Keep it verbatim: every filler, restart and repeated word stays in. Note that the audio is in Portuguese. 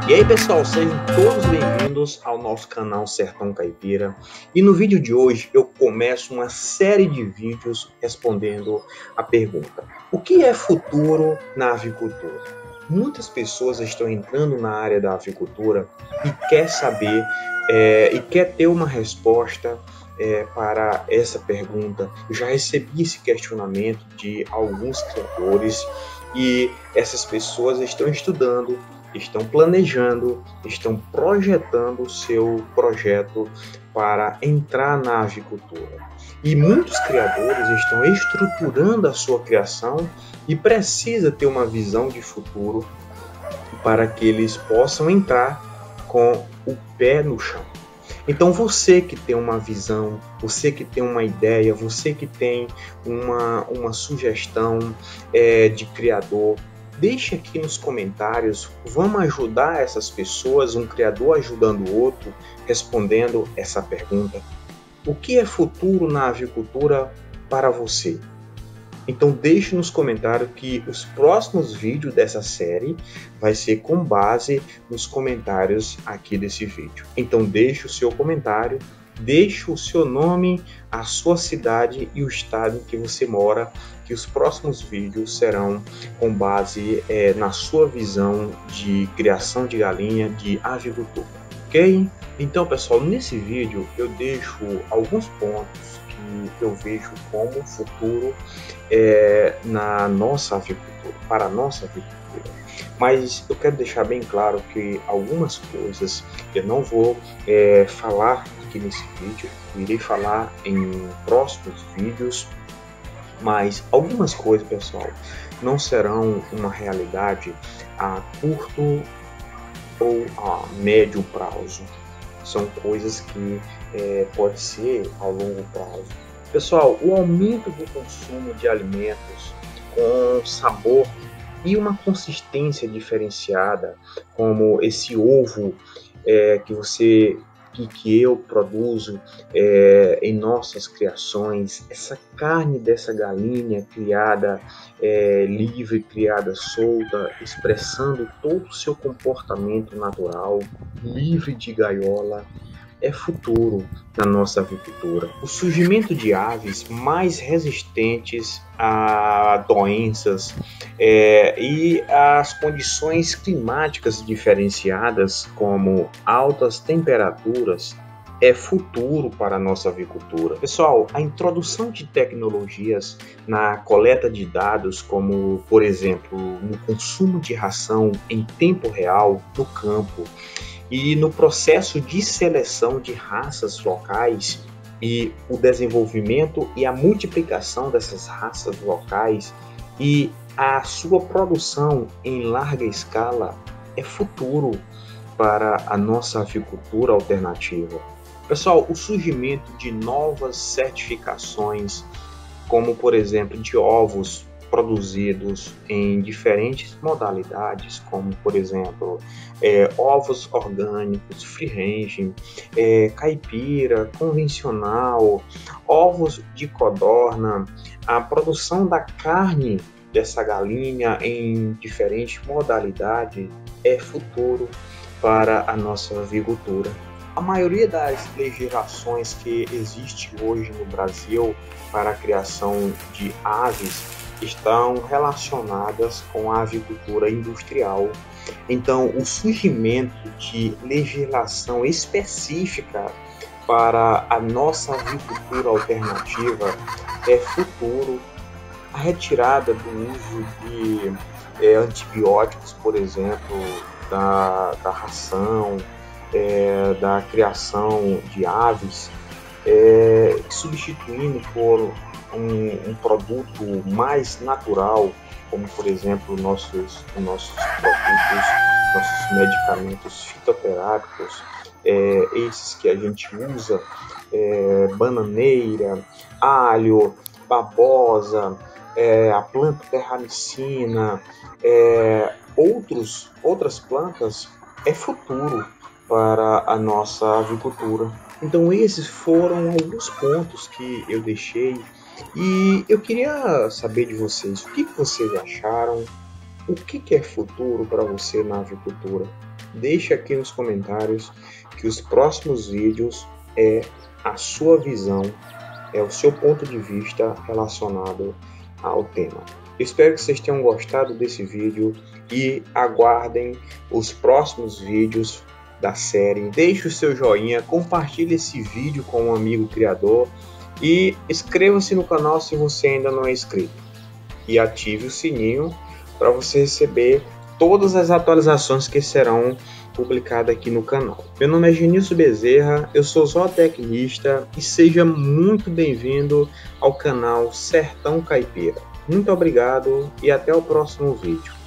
E aí pessoal, sejam todos bem-vindos ao nosso canal Sertão Caipira. E no vídeo de hoje eu começo uma série de vídeos respondendo a pergunta: o que é futuro na avicultura? Muitas pessoas estão entrando na área da avicultura e quer saber é, e quer ter uma resposta é, para essa pergunta. Eu já recebi esse questionamento de alguns criadores e essas pessoas estão estudando, estão planejando, estão projetando o seu projeto para entrar na avicultura. E muitos criadores estão estruturando a sua criação e precisa ter uma visão de futuro para que eles possam entrar com o pé no chão. Então você que tem uma visão, você que tem uma ideia, você que tem uma, uma sugestão é, de criador, deixe aqui nos comentários, vamos ajudar essas pessoas, um criador ajudando o outro, respondendo essa pergunta. O que é futuro na avicultura para você? Então deixe nos comentários que os próximos vídeos dessa série vai ser com base nos comentários aqui desse vídeo. Então deixe o seu comentário, deixe o seu nome, a sua cidade e o estado em que você mora, que os próximos vídeos serão com base é, na sua visão de criação de galinha, de avicultura, ok? Então pessoal, nesse vídeo eu deixo alguns pontos que eu vejo como futuro é, na nossa avicultura, para a nossa avicultura. Mas eu quero deixar bem claro que algumas coisas eu não vou é, falar aqui nesse vídeo, eu irei falar em próximos vídeos, mas algumas coisas, pessoal, não serão uma realidade a curto ou a médio prazo. São coisas que é, pode ser ao longo prazo. Pessoal, o aumento do consumo de alimentos com sabor e uma consistência diferenciada, como esse ovo é, que você que, que eu produzo é, em nossas criações, essa carne dessa galinha criada é, livre, criada solta, expressando todo o seu comportamento natural, livre de gaiola, é futuro na nossa avicultura. O surgimento de aves mais resistentes a doenças é, e as condições climáticas diferenciadas, como altas temperaturas, é futuro para a nossa avicultura. Pessoal, a introdução de tecnologias na coleta de dados, como, por exemplo, no consumo de ração em tempo real no campo, e no processo de seleção de raças locais e o desenvolvimento e a multiplicação dessas raças locais e a sua produção em larga escala é futuro para a nossa avicultura alternativa. Pessoal, o surgimento de novas certificações, como por exemplo de ovos produzidos em diferentes modalidades, como por exemplo é, ovos orgânicos, free range, é, caipira, convencional, ovos de codorna, a produção da carne dessa galinha em diferentes modalidades é futuro para a nossa avicultura. A maioria das legislações que existe hoje no Brasil para a criação de aves estão relacionadas com a avicultura industrial. Então, o surgimento de legislação específica para a nossa avicultura alternativa é futuro. A retirada do uso de é, antibióticos, por exemplo, da, da ração, é, da criação de aves, é, substituindo por Um, um produto mais natural, como por exemplo nossos, nossos produtos, nossos medicamentos fitoterápicos, é, esses que a gente usa, é, bananeira, alho, babosa, é, a planta terramicina, é, outros, outras plantas, é futuro para a nossa avicultura. Então esses foram alguns pontos que eu deixei. E eu queria saber de vocês, o que vocês acharam, o que é futuro para você na avicultura? deixe aqui nos comentários que os próximos vídeos é a sua visão, é o seu ponto de vista relacionado ao tema. Espero que vocês tenham gostado desse vídeo e aguardem os próximos vídeos da série. Deixe o seu joinha, compartilhe esse vídeo com um amigo criador e inscreva-se no canal se você ainda não é inscrito. E ative o sininho para você receber todas as atualizações que serão publicadas aqui no canal. Meu nome é Genilson Bezerra, eu sou zootecnista e seja muito bem-vindo ao canal Sertão Caipira. Muito obrigado e até o próximo vídeo.